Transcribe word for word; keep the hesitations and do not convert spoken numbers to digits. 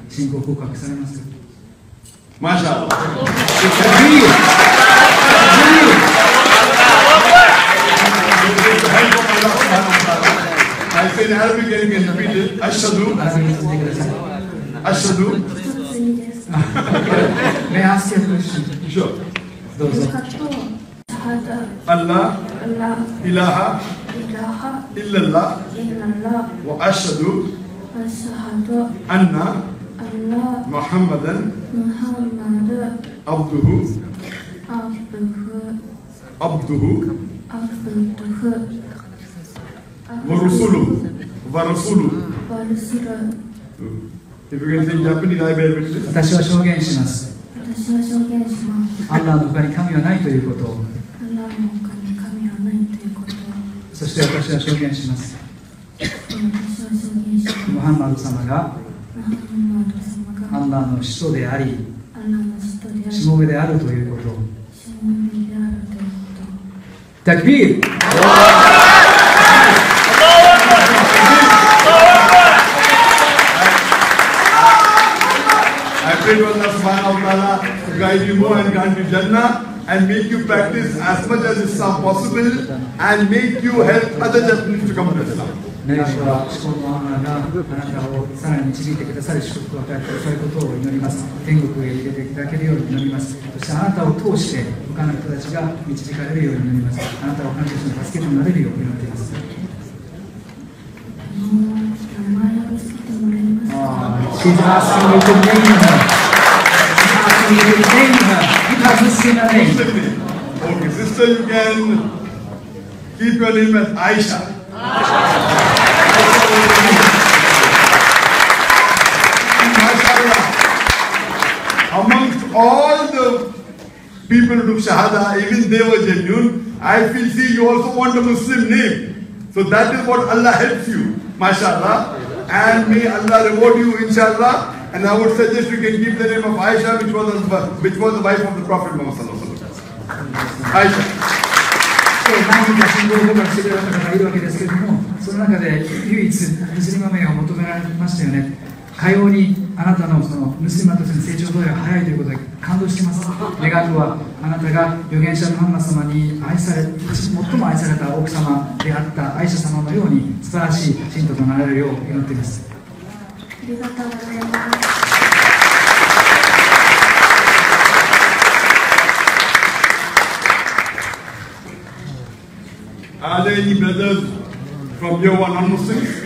信仰告白されますか？ マシャアラ。I say in Arabic and you can repeat it. Ashhadu. Ashhadu. May I ask you a question? Sure. Allah ilaha illallah wa ashhadu anna Muhammadan abduhu abduhu wa rasuluhu wa rasuluhu. If you can say Japanese, I will repeat it. 私は証言します。アンラーの他に神はないということを。そして私は証言します。ムハンマド様がアンラーの使徒であり、しもべであるということ。タクビール。 I pray to Allah subhanahu wa ta'ala to guide you more and grant you Jannah and make you practice as much as Islam possible and make you help other Japanese to come to Islam. 願いは思考のアンラーがあなたをさらに導いてくださり祝福を与えてくださることを祈ります。天国へ入れていただけるように祈ります。そしてあなたを通して他の人たちが導かれるように祈ります。あなたは他の人たちの助けとなれるように祈っています。She's asking you to name her. She's asking you to name her. You haven't seen her name. Okay, sister, you can keep your name as Aisha. Amongst all the people who took Shahada, even they were genuine. I feel, see, you also want a Muslim name. So that is what Allah helps you, mashallah. And may Allah reward you, inshallah. And I would suggest you can keep the name of Aisha, which was the, which was the wife of the Prophet Muhammad. Aisha. 何人か信仰告白してくれた方がいるわけですけれども、その中で唯一ムスリマ名を求められましたよね。かようにあなたのそのムスリマとしての成長度合いが早いということで感動しています。願うはあなたが預言者ムハンマド様に愛され、最も愛された奥様であったアイシャ様のように素晴らしい信徒となれるよう祈っています。 ありがとうございます。 Are there any brothers from your one non-Muslims?